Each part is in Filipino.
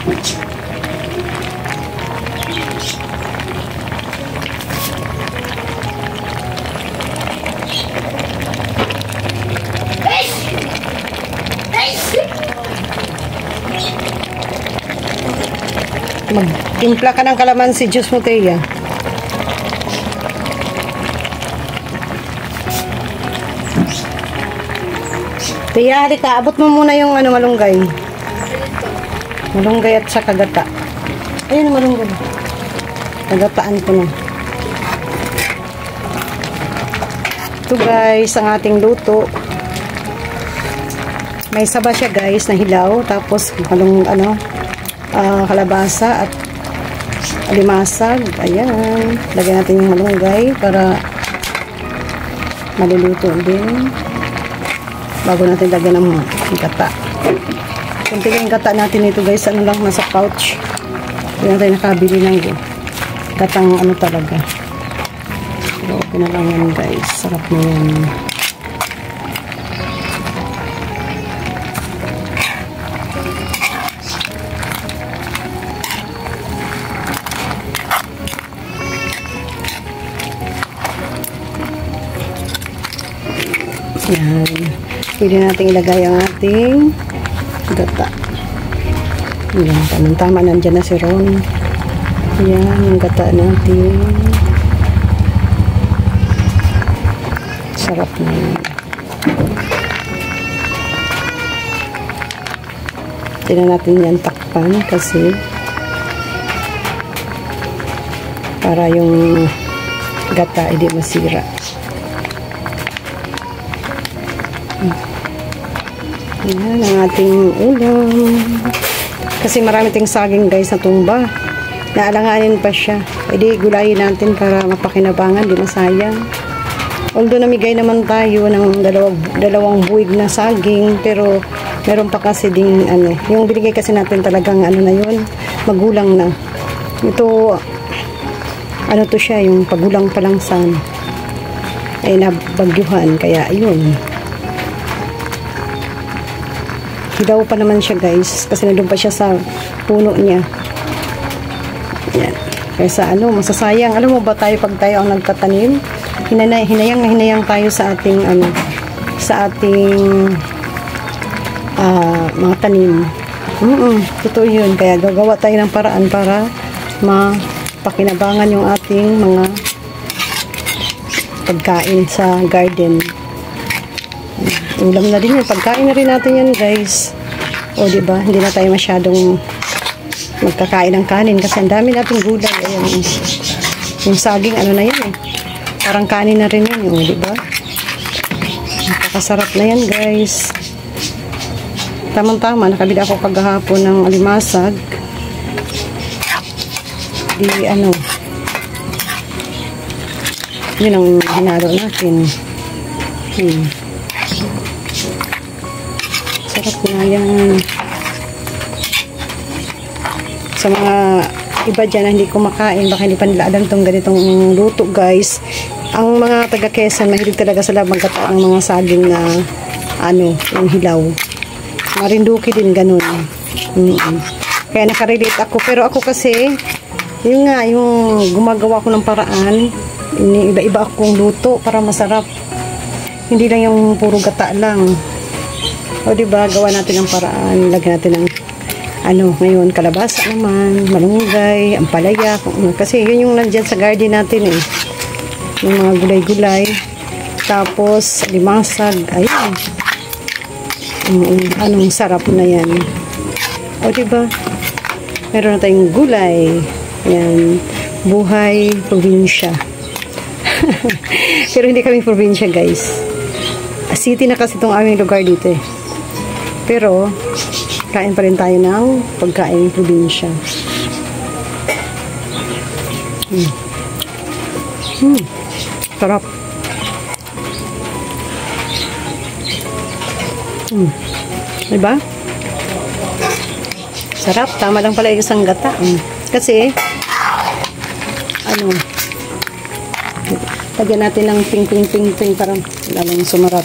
Mag-timpla ka ng kalamansi juice mo, Teya. Teya, halika. Abot mo muna yung malunggay. Malunggay at sa kagata. Ayun, malunggay. Kagataan ko na. Ito guys, ang ating luto. May saba siya guys na hilaw. Tapos, kalabasa at alimasag. Ayan. Lagyan natin yung malunggay para maluluto din. Bago natin lagyan ng gata. Kunti lang yung gata natin ito guys. Ano lang, nasa pouch. Hindi natin nakabili ng gatang talaga. Pero okay na lang yan guys. Sarap na yan. Yan. Pwede natin ilagay ang ating gata. Yan. Tamang-tama. Nandyan na si Ron. Yan. Yung gata natin. Sarap na yan. Tignan natin yan takpan kasi para yung gata hindi masira. Yan ang ating ulam. Kasi marami ting saging guys na tumba. Naalanganin pa siya. Pwede gulayin natin para mapakinabangan, di masayang. Although namigay naman tayo ng dalawang buwig na saging, pero meron pa kasi ding yung binigay kasi natin talagang na yun, magulang na. Ito to siya, yung pagulang pa lang san ay nabagyuhan, kaya ayun. Hidaw pa naman siya guys, kasi nandun pa siya sa puno niya. Yan. Kaya masasayang. Alam mo ba tayo pag tayo ang nagtatanim, hinayang tayo sa ating mga tanim. Totoo yun. Kaya gagawa tayo ng paraan para mapakinabangan yung ating mga pagkain sa garden. Ulam na din yun. Pagkain na rin natin yan guys. O diba? Hindi na tayo masyadong magkakain ng kanin kasi ang dami nating gulay. Ayan. Yung saging na yan eh. Parang kanin na rin yan. O diba? Napakasarap na yan guys. Tamang-tama. Nakabili ako kagahapon ng alimasag. Yun ang hinalo natin. Sarap na yan. Sa mga iba dyan na hindi kumakain, baka hindi pa nila alam itong ganitong luto guys. Ang mga taga Quezon, mahilig talaga sila magkata ng mga saging na yung hilaw. Marinduki din ganun. Kaya nakarelate ako. Pero ako kasi, yung gumagawa ko ng paraan, iba-iba akong luto para masarap. Hindi lang yung puro gata lang. O diba, gawa natin ang paraan. Lagyan natin ng ngayon, kalabasa naman, malunggay, ampalaya. Kasi yun yung nandyan sa garden natin eh. Yung mga gulay-gulay. Tapos, limasag. Ayun. Anong sarap na yan. O diba, meron na tayong gulay. Yan. Buhay, probinsya. Pero hindi kami probinsya guys. City na kasi itong aming lugar dito eh. Pero, kain pa rin tayo ng pagkain probinsya. Sarap. Diba? Sarap. Tama lang pala yung isang gata. Kasi, lagyan natin ng ping para lalong sumarap.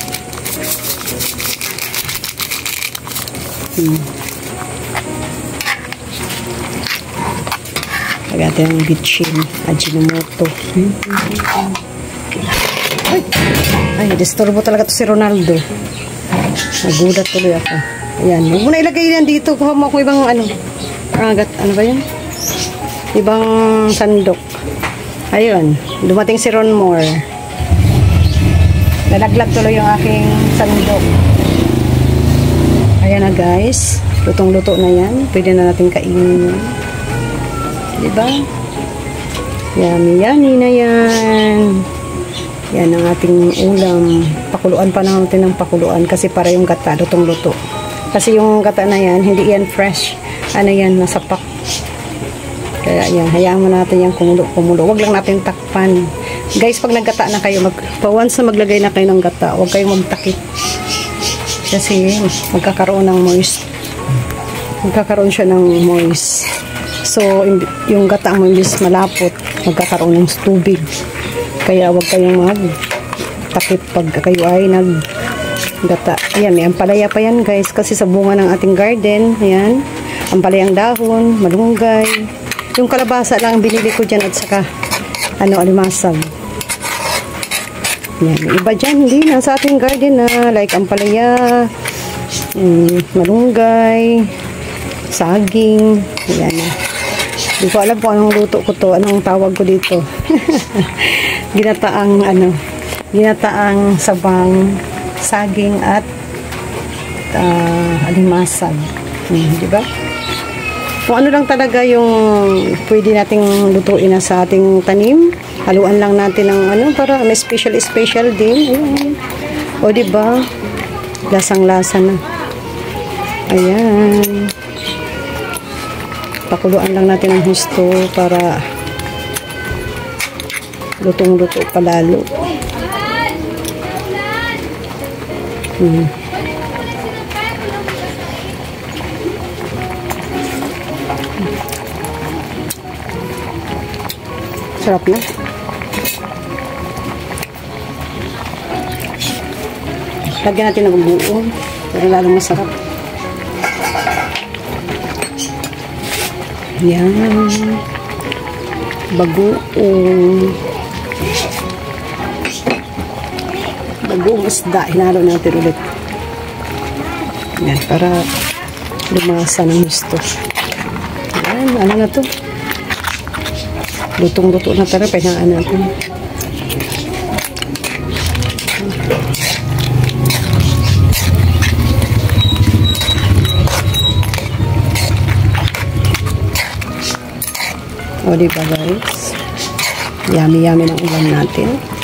Lagyan ng bitchin, Ajinomoto. Ay, disturbo talaga to si Ronaldo. Nagulat tuloy ako. Ayan, huwag mo na ilagay yan dito. Kuha mo ako ibang ano. Ano ba yan? Ibang sandok. Ayun, dumating si Ron Moore. Nalaglag tuloy yung aking sandok. Ayan na guys. Lutong-luto na yan. Pwede na natin kainin yan. Diba? Yummy na yan. Yan ang ating ulam. Pakuluan pa natin ng pakuluan kasi para yung gata, lutong-luto. Kasi yung gata na yan, hindi yan fresh. Ano yan, nasa pack. Kaya yan, hayaan mo natin yung kumulo. Huwag lang natin takpan. Guys, pag naggata na kayo, once na maglagay na kayo ng gata, huwag kayong magtakip. Kasi magkakaroon ng moist. Magkakaroon siya ng moist. So, yung gata mo imbis malapot, magkakaroon ng tubig. Kaya huwag kayong magtakip pag kayo ay naggata. Ayan, may ampalaya pa yan guys. Kasi sa bunga ng ating garden, ayan, ampalayang dahon, malunggay. Yung kalabasa lang binili ko dyan at saka alimasag. Ayan, may iba dyan, hindi na sa ating garden na like ampalaya, malunggay, saging. Ayan. Hindi ko alam kung anong luto ko to, anong tawag ko dito. Ginataang sabang, saging at alimasag. Diba? Kung ano lang talaga yung pwede nating lutuin na sa ating tanim, haluan lang natin ng para may special din. Ayan. O diba? Lasang-lasa na. Ayan. Pakuluan lang natin ang husto para lutong-luto palalo. Sarap na. Lagyan natin ng buo para lalo masarap. Yan. Bagoong isda. Hinalo natin ulit. Yan. Para lumasa ng gusto. Yan. Ano na to? Lutong-luto na tara. Pahinaan natin. O diba guys, yummy ng ulam natin.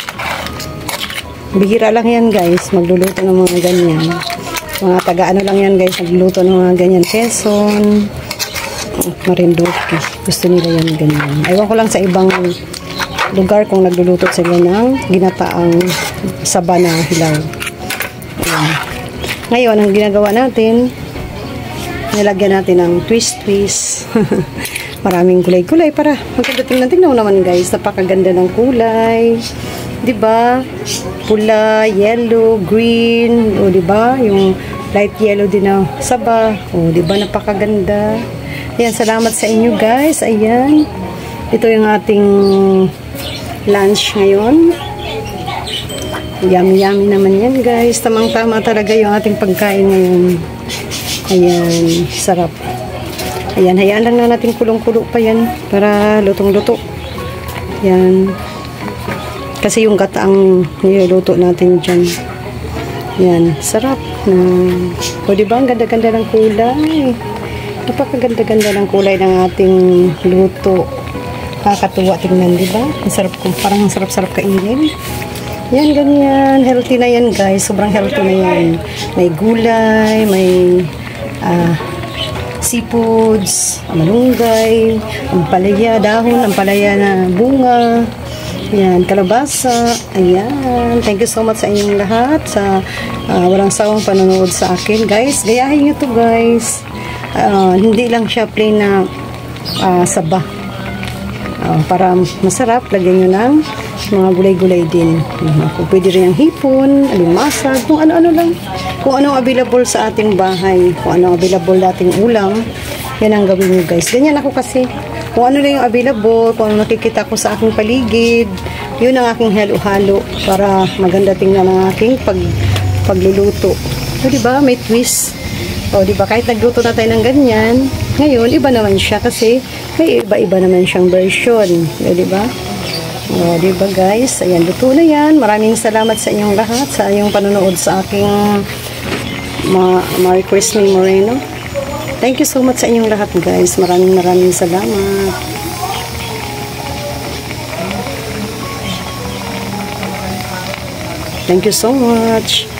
Bihira lang yan guys, magluluto ng mga ganyan. Mga taga-ano lang yan guys, magluluto ng mga ganyan. Quezon, Marinduque, gusto nila yan ganyan. Ewan ko lang sa ibang lugar kung nagluluto sila ng ginataang saba na hilaw. Ayan. Ngayon, ang ginagawa natin, nilagyan natin ng twist. Maraming kulay-kulay para maganda tingnan naman guys. Napakaganda ng kulay. 'Di ba? Pula, yellow, green, o 'di ba? Yung light yellow din na saba. O 'di ba napakaganda. Ayan, salamat sa inyo guys. Ayan. Ito yung ating lunch ngayon. Yummy naman yan guys. Tamang-tama talaga yung ating pagkain ngayon. Ayan, sarap. Ayan, hayaan lang na natin kulong-kulo pa yan para lutong-luto. Yan. Kasi yung gata ang niluluto natin dyan. Yan, sarap. O diba, ang ganda-ganda ng kulay. Napakaganda-ganda ng kulay ng ating luto. Kakatuwa tingnan, diba? Ang sarap, parang ang sarap-sarap kainin. Yan, ganyan. Healthy na yan, guys. Sobrang healthy na yan. May gulay, may seafoods, malunggay, ampalaya, dahon, ampalaya na bunga, yan, kalabasa, ayan. Thank you so much sa inyong lahat, sa walang sawang panonood sa akin, guys. Gayahin nyo to, guys. Hindi lang siya plain na saba. Para masarap, lagyan nyo ng mga gulay-gulay din. Kung pwede rin ang hipon, alimasag, kung ano-ano lang. Kung anong available sa ating bahay, kung anong available dating ulam, yan ang gawin nyo guys. Ganyan ako kasi. kung ano lang yung available, kung ano nakikita ko sa aking paligid, yun ang aking halo-halo para maganda tingnan ang aking pagluluto. So, diba? May twist. O, diba? Kahit nagluto na tayo ng ganyan, ngayon, iba naman siya kasi may iba-iba naman siyang version. O, diba? O, diba guys? Ayan, luto na yan. Maraming salamat sa inyong lahat, sa inyong panonood sa aking Merry Christmas Moreno. Thank you so much sa inyong lahat guys. Maraming salamat. Thank you so much.